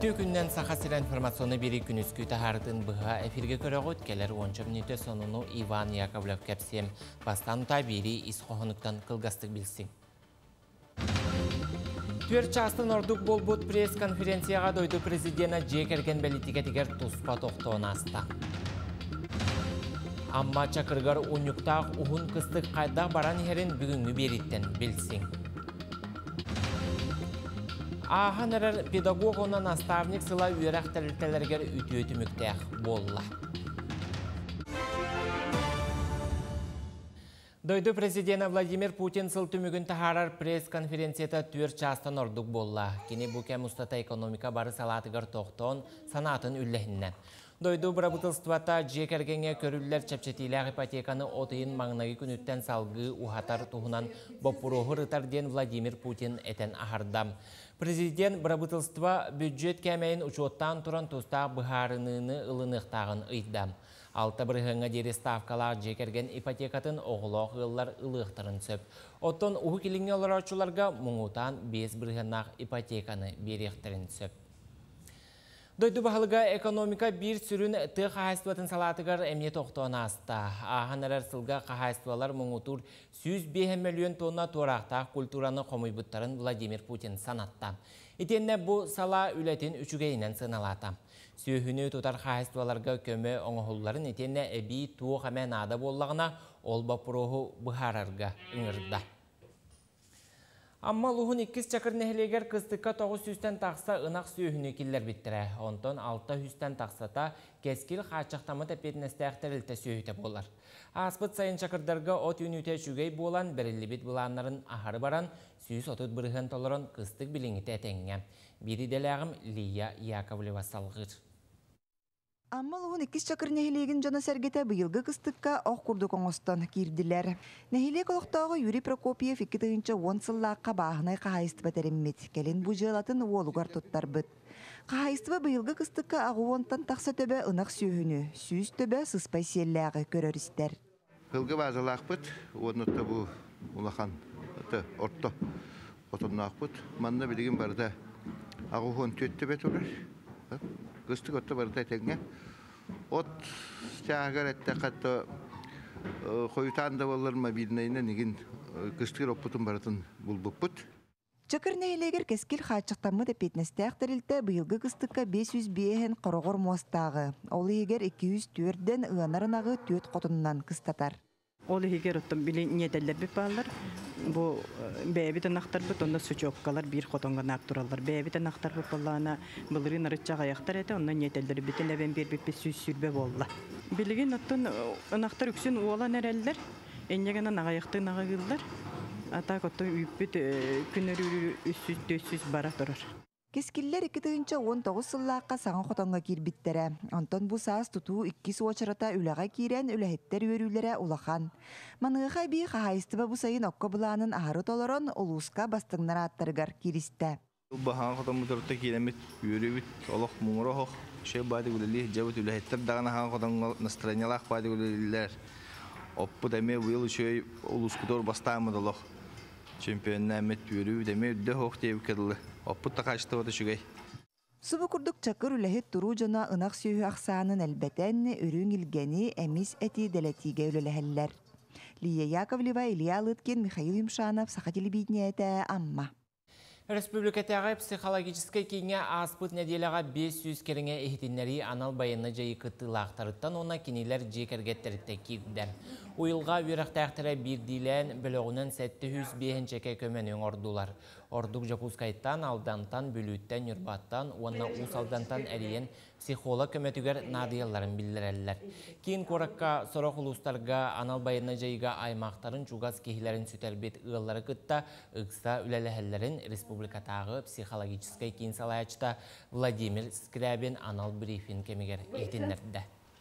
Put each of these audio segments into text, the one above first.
Ütü günden saxasıra informasyonu biri günüskü tahardın bıha efirge göre ötkeler 10 minüte sonunu Ivan Yakovlev kapsiyem. Bastan uta biri ishohonuktan kılgastık bilsin. Türkçastın orduk bolbut pres konferensiyaga doydu prezidena jekergen belitiga tiger tuspa tohtoğuna asta. Amma çakırgar unyuktağ uhun kıstık kayda baran yerin bugünkü beritten bilsin. Ahanarar pedagog ona nastavnik sıla üyerak təliltelerger ütü-ütümüktəq bolla. Doydu prezidena Vladimir Putin sıl tümügün taharar pres konferensiyata tür çastan orduk bolla. Kini bu kemustata ekonomika barı salatıgar tohton sanatın üllehinden. Doydu brabıtılstvata jekergenge körüller çapçetiyle hipotekanı otayın mağnagi günütten salgı uhatar tuhunan bopuruhu rıtar den Vladimir Putin eten ahardam. Prezident brabıtılstva büdjet kemeyin uçottan turan tusta bıharınını ılınıqtağın ıydam. Alta bırhыңa deri stavkalar jekergen hipotekatın oğuluq yıllar ılığıqtırın söp. Oton uhu kilinge olarakçularga muğutan 5 bırhınaq hipotekanı beriyektirin söp. Doydu bahalıga ekonomika bir sürün tığ qahayıstvatın salatıgar emniyet oqtuğuna asta. Ahanarar sılga qahayıstvalar muğutur 105 milyon tonna toraqtaq kulturanı qomuybutların Vladimir Putin sanatta. İtenne bu sala ületin üçügeyinen sınalata. Sühünü tutar qahayıstvalarga kömü oğulların itenne ebi tuğ hemen ada bollağına olba prohu bıhararga ıngırda. Amma luhun 2 çakır nehleger kıstıkka 900'ten taqsa ınaq sühünü killer bittire. Ondan 600'ten taqsata keskil qaçaqtamı tepetnestəqtəriltə sühüte bolar. Aspıt sayın çakırdarga ot ünüte şügey bolan berilli bit bulanların aharı baran 130 bırıhın tolaron kıstık bilingite etenge. Biri delağım Liya Yakovleva salgır. Amma luhun 2 çakır nehilegin jana sergete bıyılgı kıstıkka oq kurdu koңостон kirdiler. Nehileg oloqtağı Yuri Prokopiev 2 10 sıllıqqa bağınay qahayıstıba teremmit. Kelin bu jılatın uolugar tuttar bıt. Qahayıstıba bıyılgı kıstıkka ağuontan taqsa töbe ınaq sühünü, süz töbe sıspay selləği körör ister. Hılgı bazalaq bıt, onutta bu ulaqan, orta otunnaq bıt. Manna biligin barda ağuon tüttü bet olur. Kıstık otta barda etenge. Ot çağır ette katta koyutan da olur mu bilneyine nigin kıstık oputun baratın bulbuput. Çakır nehileger keskil qaçaqtamı tepetnestəqtəriltə bıyılgı kıstıkka 500 beyhen qorogor mostağı. Olu eger 204'den ığanarınağı tüt qotundan kıstatar. Olu eger ottan bile niyeteller bir bağlar. Bu beyabita naqtar bit onda suçokkalar bir qotonga naqturallar. Beyabita naqtar bit ballana bılırın arıçaq ayaqtar ete ondan niyetelleri bitin leben bir süz sürbe bolla. Bilgin ottan naqtar üksün oğla nereller. Enyegenan ayaqtı nağıgıllar. Ata koto üpüt günörü 300-400 bara durur. Keskiller 2019 sıllıqqa sağa qotonga kirbittere. Onton bu saas tutu 2 soçarata ülağa kiren ülehetter yörülere ulaqan. Manıqa bir qahayıstıba bu sayın okka bulanın aharı toloron uluska bastığınlara attargar kiriste. Bahan qoton muturta kiremet yörübit olaq muğroq şey badi güleli jabut ülehetter dağına han qoton настроениялaq badi güleliler. Oppu deme bu yıl şey uluskutor bastamı dolaq. Çempionnamet yürü deme de hoq deyip kedili. Oppu taqaştı oda şugay. Subu kurduk çakır ülehet turu jana ınaq sühü aqsanın elbeten ürün ilgeni emis eti deletige üleleheller. Liya Yakovleva, Ilya Lytkin, Mikhail Yumshanov, Saqa telebidniyete amma. Respublikatағы psixologический кеңе аспыт неделяға 500 керіңе ehtinleri anal bayını jayı kıttılақтарыттан ona kinilер jekергеттерітті кегдер. Uyılға үйрақтақтыра bir dilen bölüğünün 705 çeke kömenің ordular. Orduk Japuskayttan, aldantan, bülütten, yurbattan, ona usaldantan eriyen psixolog kömetüger nadiyalların bildirerler. Kin korakka sorak ulustarga anal bayını jayıga aymaqtарын çugaz kehilerin sütelbet ığılları kıtta ıqsa ülelehellerin Respublikatağı psixologический kin salayachta Vladimir Skriabin anal briefing kemiger ehtinlerdi.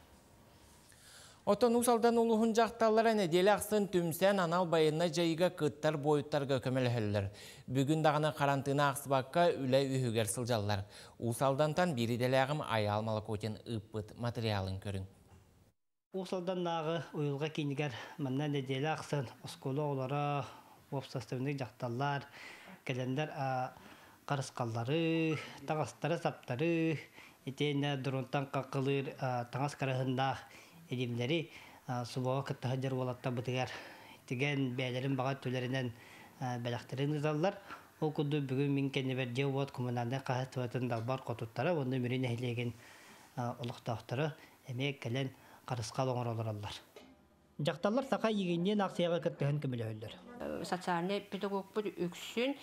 Oton usaldan uluğun jaqtallara nedeli aqsın tümsen anal bayına jayıga kıttar boyuttarga kömeleheller. Bugün dağına karantina aqsыбakka üle ühüger sıljallar. Usaldantan biri delağım ayalmalı koten ıppıt materialın körün. Usaldan dağı uyulga kiniger manna nedeli aqsın oskolu olara obsastırını jaqtallar. Gelender қарысқаллары, тағастары саптары, етені дұрынтан қақылыр таңас қарағында едімдері субаға күтті жар болатта бұтығар. Теген бәлерін баға төлерінен бәліқтерін ұзалар. Ол күнді бүгін мен кәне бәр жау бат коммунальный қағыстығатын далбар қотуттары, онды мөрін әйлеген ұлықтақтары әмек кәлен қарысқал оңыр олар алар. Жақталар сақа егеннен ақсияға күттіғын көмілі өлдер. Социальный педагог бұл өксін,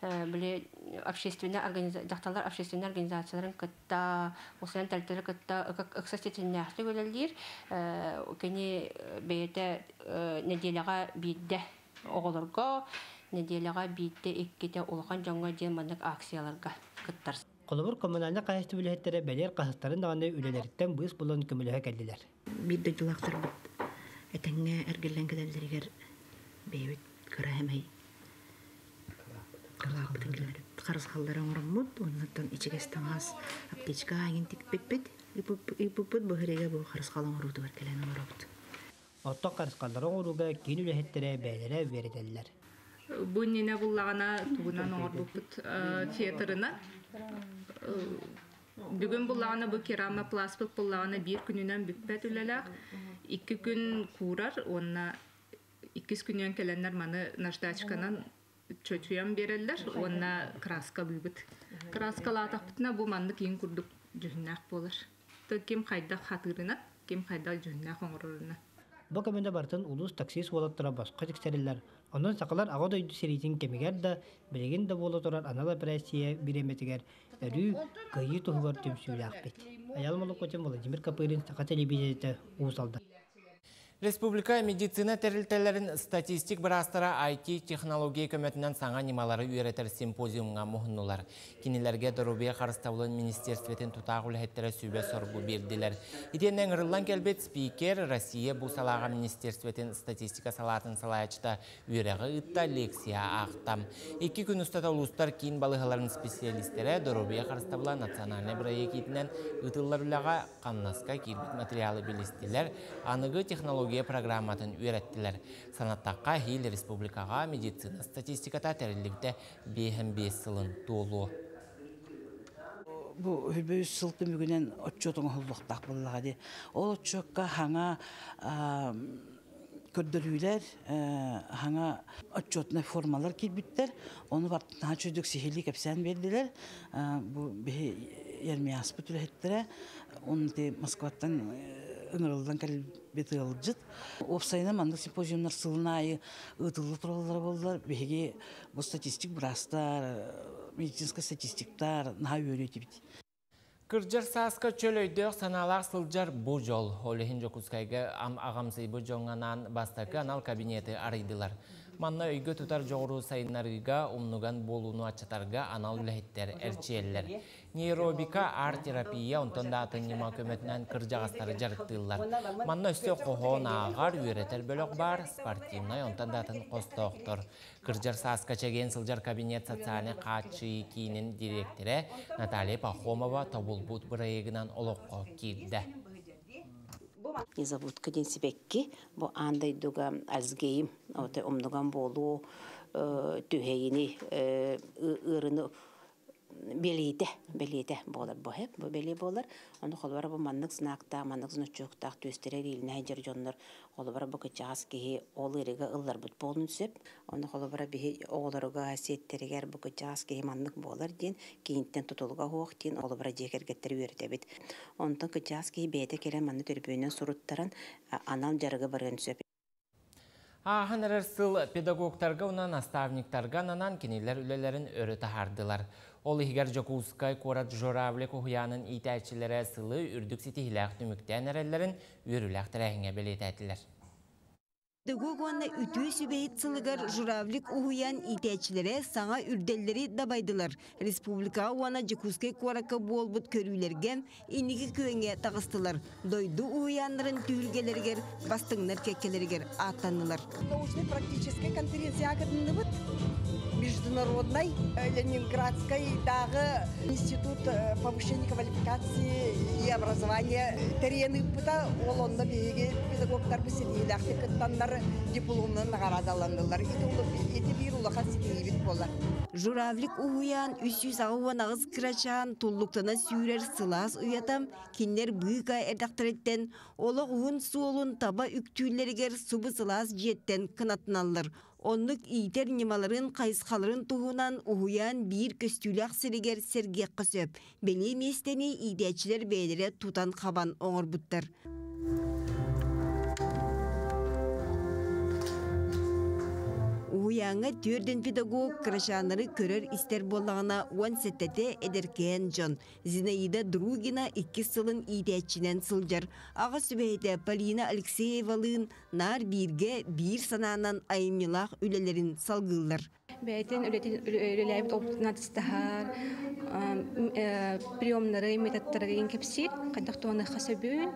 жақталар общественный организацияларын күтті, осыдан тәлтері күтті, ұқсастетінің әқті өлелдер, кәне бәйеті неделяға бейді оғылырға, неделяға бейді еккеде олған жаңға ден маңдық акцияларға күттір. Қолыбыр коммунальны қайысты білеттері бәлер қасықтарын дағаны өлелеріттен бұйыс болын көміліға кәлділер. Бидді жылақтар бұд. Әтәңе әргелен кәдәлдерігер бейбет көрәмей. Қарыз қалдары оңырым мұд, оннаттан ичігестің аз аптечка аңын тік беппет, үпіппет бұхыреге бұл қарыз қалың ұруды бар кәлән оңыры бұд. Оттық қарыз қалдары оңыруға кейін өлелеттері бәлері веределілер. Бұл нені бұллағана туғынан оңыр бұппет театрына. Бүгін бұллағана бұл керама пласпық бұллағана бір күнінен бүппет үлеләқ. 2 күн курар, онна 2 күннен келенler маны наждачканан чөтüyen берелдер, онна краска büyübüt. Краскалатақ бітіна бұл манды кейін күрдік жүхіннәқ болыр. Кем қайдақ хатырына, кем қайдақ жүхіннәқ оңырырына. Бұл көмінде бартын улус таксис болаттыра басқа тексерілер. Ондан сақалар ағод өйді серейтін кемегер да, білеген де болы тұрар анал операция биреметігер, әрі көйі тұғығар төмсүйлі ақпет. Аялмалық өтен Владимир Капырин сақа телевизияты ұғысалды. Республика медицина тәрілтелерін статистик бірастыра IT-технология көмәтінен саңа немалары үйретер симпозиумға мұхыннулар. Кенелерге дұрубия қарыстауылын министерстветін тұтағы үләхеттері сөйбе соргу берділер. Иденнен ғырылан кәлбет спикер Россия бұл салаға министерстветін статистика салатын салаячта үйрегі ұтта лекция ақтам. 2 күн ұстата ұлыстар кейін балығыларын специалистері дұрубия қарыстауылы национальный проектінен ұтылар үләға қамнаска кербет материалы білістілер, анығы технология программатын үйреттілер. Санаттаққа хейл республикаға медицина статистиката тәрілікті 5 сылын толу. Бұл үлбөй сылты мүгінен отчетың ұлықтақ болуға де. Ол отчетқа хаңа көрдірүйлер, хаңа отчетына формалар келбіттер. Оны бартына чөйдік сихилік әпсән берділер. Бұл ерме аспыт үләхеттері. Оны де Москваттан ыңырылдан кәлбеті алып Опсайына маңдық симпозиумнар сылына айы ұтылы тұралары болдылар. Беге бұл статистик бұрастар, медицинска статистиктар наға өйреті біті. Кырджар саска чөлөйдөк саналақ сылжар бұ жол. Олехин жокускайға ағамсый бұ жоңанан бастакы анал кабинеті арыйдылар. Манна өйгө тұтар жоғыру сайынарыға умнуган болуну ачатарға анал үләхеттер әрчиеллер. Нейробика, арт-терапия онтонда атын нема көмөтінен кыржағастары жарықтылар. Манна өсте қоғон ағар үйретер бөлік бар, спортивнай онтонда атын қостоқтыр. Кырджар саска чеген сылжар кабинет социальный қатшы кейінің директоры Наталья Пахомова табылбут бұрайығынан олыққа келді. Незабудка ден себекки, бу андай дуга алзгейм, омнуган болу түйейini ырыны белейте болар бу хеп, бу белей болар. Оны холбара бу маннык знакта, маннык зночоктак төстерер илне жер жоннор, холбара бу кычас ки ол иреге ыллар бут болун сеп, оны холбара би оолорга сеттеригер бу кычас ки маннык болар ден, кейинтен тутулга хоок ден холбара жекергеттер үйрөтөбүт. Онтон кычас ки бете керен манны төрбөйнөн суруттаран анал жарыга барган сеп. Аханарар сыл педагогтарға унан наставниктарға нанан кенелер үлелерін өрі тахардылар. Ол ихгар Жокускай Корат Жоравле кухуянын итәчілері сылы үрдік сетихиләқ түміктен әрелерін өріләқ тәрәхіңе белетәтілер. Педагогуанна үтүү сүбейт сылыгар журавлик ухуян итәчілері саңа үрделleri дабайдылар. Республика уана Жокускай Коракка болбут көрүлерге инники көңе тағыстылар. Дойду ухуянларын түйілгелергер, бастыңнар кеккелергер аттанылар. Научный практический конференция агадындыбыт. Международной Ленинградской дагы институт повышения квалификации и образования терены пыта олонда беге педагогтар беседейлахты кыттандар олары дипломнан нағарадаландылар. Ити бір улахан сетейбіт болар. Журавлик уйян 300 ағуан ағыз кырачан туллуктана сүйрер сылас уятам, кинлер бүйка эрдактыреттен, олық уын суолун таба үктүүлерігер субы сылас жеттен кынатыналыр. Онлық итер немаларын қайысқаларын туғынан уйян бір көстүлі ақсырегер сергек қысып, беле местені идечілер бейлері тутан қабан оңыр бұттыр. Уяңы төрден педагог крашанары көрер істер болағына 10 сеттете эдеркен жон. Зинаида Другина 2 сылын идечінен сылжар. Аға сүбейді Полина Алексеевалын нар бірге бір сананан айымнылақ үлелерін салғылар. Бәйтен үлеләйбіт олтына тістахар, приемнары, методтары ен кепсет, қайдақтуаны қасабын,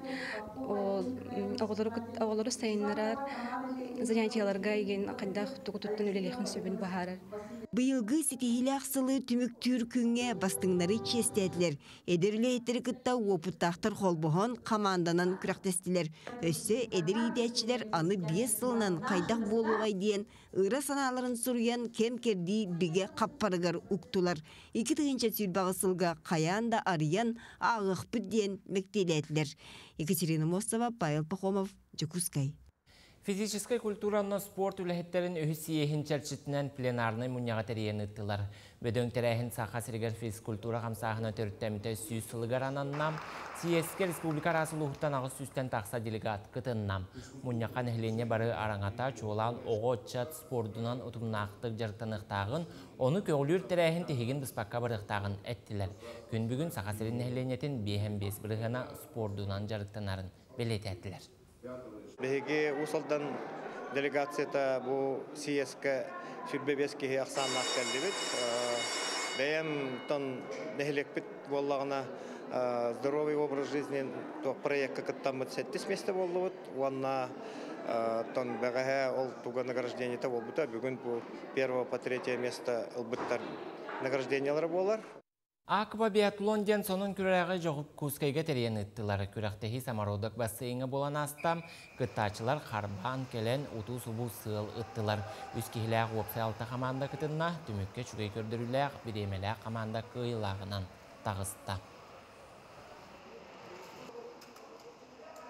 оғылары сайынларар, занятияларға еген қайдақ тұғытыттың үлелейхін сөбін бағарар. Быйылғы сетихилі ақсылы түміктүр күнге бастыңнары честеділер. Эдерлі еттері күтті опыттақтыр қолбұғын команданан күрақтестілер. Өсі эдер идетчілер аны 5 сылынан қайдақ болуғай дейін ұйра саналарын сұрыян кем керді біге қаппарығар ұқтылар. 2 тығынша сүрбағы сылға қаян да арыян ағық бүт дейін мектелетілер. Екатерина Мостова, Павел Пахомов, Джекускай. Физическая культура на спорт үләхеттерін өйсиехін чәрчітінен пленарный мұнияға тәрейен ұттылар. Бөдөң тәрәйін сақа сіргер физкультура қамсағына төрттәміті сүйіз сылығар ананнам, Сиеске республика арасы лұғыттан ағыз сүстен тақса делегат кытыннам. Мұнияқан әхлене бары араңата чуылан оғытчат спордунан ұтымнақтық жарықтанықтағын, оны көгілір тәрәйін тегін бұспаққа барықтағын әттілер. Күн бүгін сақа сірін әхленетін 5-5 бірғана спордунан жарықтанарын белет әттілер. Беге усалдан делегацията бу Сиеске сүрбебеске ақсаннақ кәлдебет. Бәйім тон нәхілекпет болағына здоровый образ жизни проектка кыттан бит 7 месте болду. Уанна тон бәғәһә ол туга награждениета болбута. Бүгін бу 1 по 3 место ылбыттар награждениялары болар. Аква биатлон ден сонун күрәгы жоғып күскайға тәрейен ұттылары күрәқтегі самародық бассейңі болан астам, күттачылар қарбан келен ұту субу сыл ұттылар. Үскейләғ опсай алты қаманда күтінна, түмікке чүгей көрдіріләғ біремеләғ қаманда көйлағынан тағыста.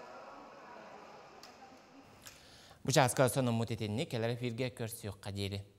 Бұчасқа соның мұтетінні келер эфирге көрсіуқ қадері.